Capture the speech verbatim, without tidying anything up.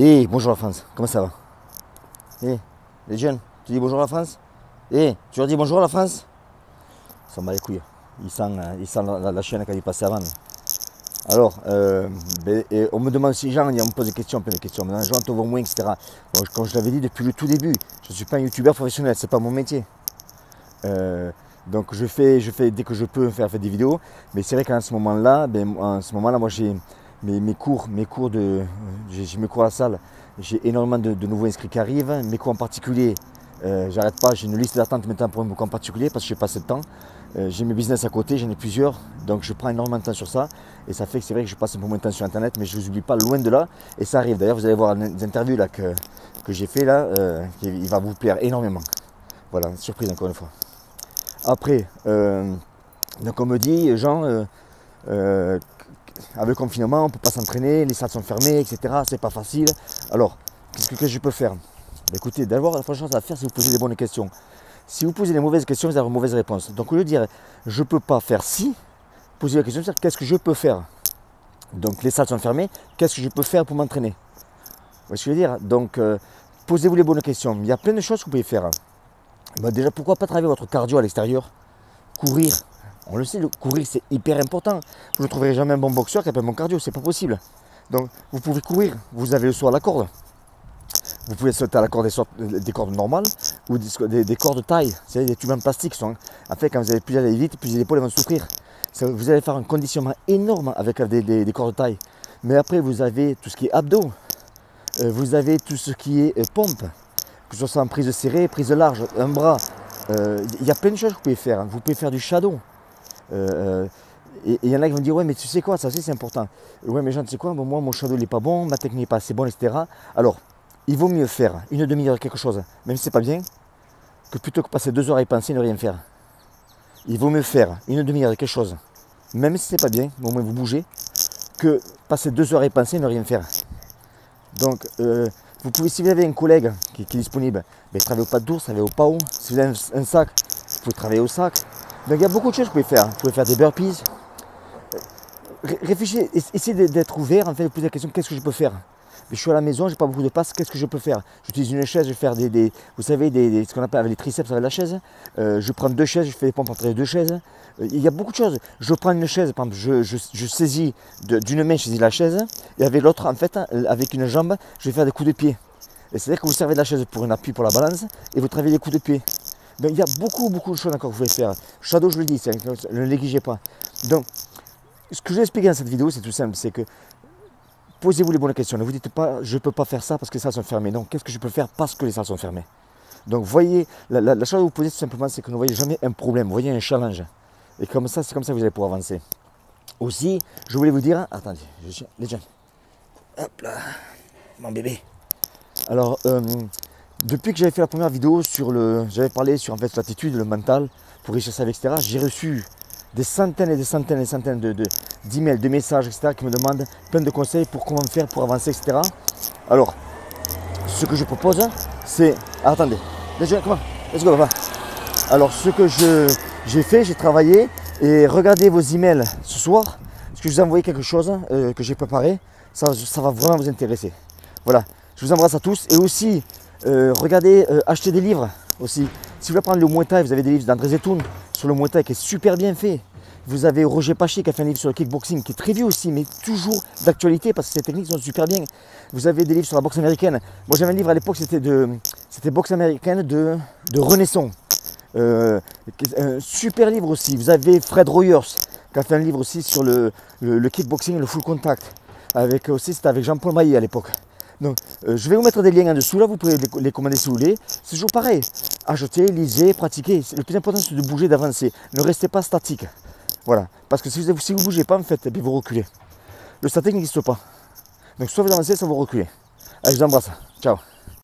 Eh, bonjour la France, comment ça va? Eh, les jeunes, tu dis bonjour la France? Eh, tu leur dis bonjour la France? Ça s'en bat les couilles. Ils sentent, euh, ils sentent la, la, la chaîne quand il passait avant. Alors, euh, ben, et on me demande si gens, on me pose des questions, plein de questions. Maintenant, gens te voient moins, et cetera. Bon, comme je l'avais dit depuis le tout début, je ne suis pas un youtubeur professionnel, c'est pas mon métier. Euh, donc je fais, je fais dès que je peux faire, faire des vidéos, mais c'est vrai qu'en ce moment-là, ben, en ce moment-là, moi j'ai mes, mes cours, mes cours de, j'ai mes cours à la salle, j'ai énormément de, de nouveaux inscrits qui arrivent, mes cours en particulier, euh, j'arrête pas, j'ai une liste d'attente maintenant pour mes cours en particulier parce que je n'ai pas assez de temps. Euh, j'ai mes business à côté, j'en ai plusieurs, donc je prends énormément de temps sur ça et ça fait que c'est vrai que je passe un peu moins de temps sur internet, mais je ne vous oublie pas loin de là et ça arrive. D'ailleurs, vous allez voir des interviews là que, que j'ai fait là, euh, il va vous plaire énormément. Voilà, surprise encore une fois. Après, euh, donc on me dit, Jean, euh, euh, avec le confinement, on ne peut pas s'entraîner, les salles sont fermées, et cetera. C'est pas facile. Alors, qu'est-ce que, que je peux faire? Ben écoutez, d'abord, la première chose à faire, c'est vous poser les bonnes questions. Si vous posez les mauvaises questions, vous avez une mauvaise réponse. Donc au lieu de dire, je ne peux pas faire si, posez la question, c'est qu'est-ce que je peux faire? Donc les salles sont fermées, qu'est-ce que je peux faire pour m'entraîner? Vous voyez ce que je veux dire? Donc, euh, posez-vous les bonnes questions. Il y a plein de choses que vous pouvez faire. Ben déjà, pourquoi pas travailler votre cardio à l'extérieur? Courir, on le sait, le courir c'est hyper important. Vous ne trouverez jamais un bon boxeur qui a pas un bon cardio, c'est pas possible. Donc vous pouvez courir, vous avez le saut à la corde. Vous pouvez sauter à la corde des, des cordes normales ou des, des, des cordes taille, c'est des tubes en plastique. Sont, en fait, quand vous allez plus aller vite, plus les épaules vont souffrir. Ça, vous allez faire un conditionnement énorme avec des, des, des cordes taille. Mais après, vous avez tout ce qui est abdos, euh, vous avez tout ce qui est euh, pompe. Que ce soit en prise serrée, prise large, un bras, il euh, y a plein de choses que vous pouvez faire. Hein. Vous pouvez faire du shadow. Euh, et il y en a qui vont dire, ouais, mais tu sais quoi, ça aussi c'est important. Ouais, mais Jean, tu sais quoi, bon, moi mon shadow il n'est pas bon, ma technique n'est pas assez bonne, et cetera. Alors, il vaut mieux faire une demi-heure quelque chose, même si c'est pas bien, que plutôt que passer deux heures à y penser et ne rien faire. Il vaut mieux faire une demi-heure quelque chose, même si c'est pas bien, au moins vous bougez, que passer deux heures à y penser et ne rien faire. Donc, euh, vous pouvez, si vous avez un collègue qui, qui est disponible, ben, travaillez au pas d'ours, travaillez au P A O. Si vous avez un, un sac, vous pouvez travailler au sac. Donc il y a beaucoup de choses que vous pouvez faire. Vous pouvez faire des burpees. Réfléchissez, essayez d'être ouvert, en fait, de poser la question, qu'est-ce que je peux faire? Je suis à la maison, j'ai pas beaucoup de place, qu'est-ce que je peux faire? J'utilise une chaise, je vais faire des, des vous savez, des, des, ce qu'on appelle avec les triceps avec la chaise. Euh, je prends deux chaises, je fais des pompes entre les deux chaises. Euh, il y a beaucoup de choses. Je prends une chaise, par exemple, je, je, je saisis d'une main, je saisis la chaise, et avec l'autre, en fait, avec une jambe, je vais faire des coups de pied. Et c'est-à-dire que vous servez de la chaise pour un appui pour la balance, et vous travaillez les coups de pied. Donc il y a beaucoup, beaucoup de choses encore que vous pouvez faire. Shadow, je le dis, ne négligez pas. Donc, ce que je vais expliquer dans cette vidéo, c'est tout simple, c'est que posez-vous les bonnes questions. Ne vous dites pas, je ne peux pas faire ça parce que les salles sont fermées. Non, qu'est-ce que je peux faire parce que les salles sont fermées? Donc, voyez, la, la, la chose à vous poser tout simplement, c'est que vous ne voyez jamais un problème, vous voyez un challenge. Et comme ça, c'est comme ça que vous allez pouvoir avancer. Aussi, je voulais vous dire, attendez, je, les jeunes, hop là, mon bébé. Alors, euh, depuis que j'avais fait la première vidéo sur le, j'avais parlé sur en fait l'attitude, le mental, pour réussir ça, et cetera. J'ai reçu des centaines et des centaines et des centaines de, de, d'emails, de messages, et cetera qui me demandent plein de conseils pour comment faire pour avancer, et cetera. Alors, ce que je propose, c'est... Ah, attendez, déjà, comment? Let's go, papa. Alors, ce que je, j'ai fait, j'ai travaillé, et regardez vos emails ce soir, parce que je vous ai envoyé quelque chose euh, que j'ai préparé, ça, ça va vraiment vous intéresser. Voilà, je vous embrasse à tous, et aussi, euh, regardez, euh, achetez des livres aussi. Si vous voulez apprendre le Muay Thai, vous avez des livres d'André Zetoun sur le Muay Thai qui est super bien fait. Vous avez Roger Paché qui a fait un livre sur le kickboxing qui est très vieux aussi, mais toujours d'actualité parce que ces techniques sont super bien. Vous avez des livres sur la boxe américaine. Moi j'avais un livre à l'époque, c'était de, c'était boxe américaine de, de Renaissance. Euh, un super livre aussi. Vous avez Fred Royers qui a fait un livre aussi sur le, le, le kickboxing, le full contact. Avec aussi, c'était avec Jean-Paul Maillet à l'époque. Donc, euh, je vais vous mettre des liens en dessous, là, vous pouvez les, les commander si vous voulez. C'est toujours pareil. Achetez, lisez, pratiquez. Le plus important, c'est de bouger, d'avancer. Ne restez pas statique. Voilà. Parce que si vous ne si vous bougez pas, en fait, eh bien, vous reculez. Le statique n'existe pas. Donc, soit vous avancez, soit vous reculez. Allez, je vous embrasse. Ciao.